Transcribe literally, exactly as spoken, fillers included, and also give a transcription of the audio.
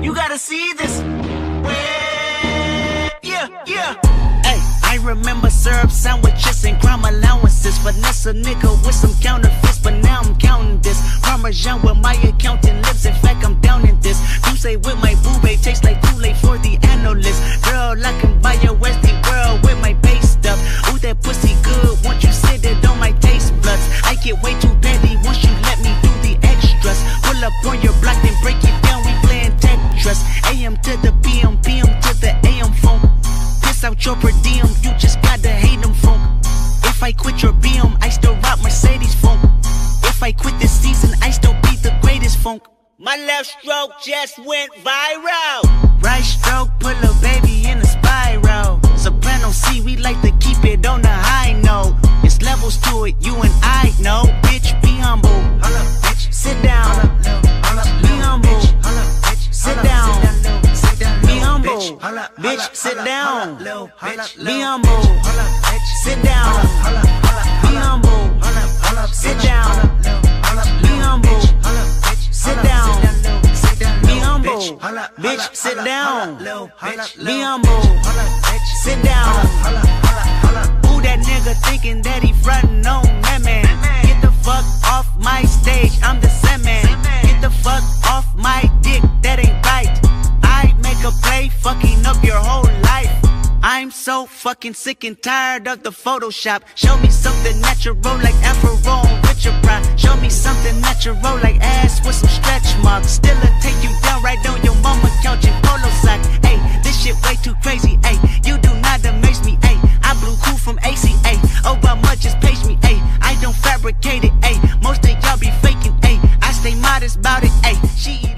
You gotta see this. Yeah, yeah. Hey, I remember syrup sandwiches and crime allowances. Finesse a nigga with some counterfeits, but now I'm counting this. Parmesan with my accountant lips. In fact, I'm down in this. You say with my boo babe tastes like too late for the analyst. Girl, I can buy your Westie world with my base stuff. Ooh, that pussy good. Once you sit it on my taste buds, I get way too petty once you let me do the extras. Pull up on your block and break it down. We playing Tetris. A M to the P M, P M to the A M phone. Piss out your per diem, you just gotta hate them funk. If I quit your B M, I still rock Mercedes funk. If I quit this season, I still be the greatest funk. My left stroke just went viral. Right stroke, put a baby in a spiral. Soprano C, we like to keep it on the high note. It's levels to it, you and I know. Bitch, be humble. Sit down. Be humble. Sit down. Be humble. Bitch, sit down. Be humble. Sit down. Be humble. Sit down. Be humble. Sit down. Be humble. Bitch, sit down. Be humble. Sit down. Who that nigga thinking that he frontin' on that man? Get the fuck off my stage, I'm the same man. Get the fuck off my dick, that ain't right. I make a play, fucking up your whole life. I'm so fucking sick and tired of the Photoshop. Show me something natural like Afro on Richard Pryor. Show me something natural like ass with some stretch marks. Still a take you down right on your mama couch in polo socks. Ayy, this shit way too crazy, ayy. You do not amaze me, ayy. I blew cool from A C A. Obama just page me, ayy. I don't fabricate it, ayy. Most of y'all be faking, ayy. I stay modest about it, ayy. She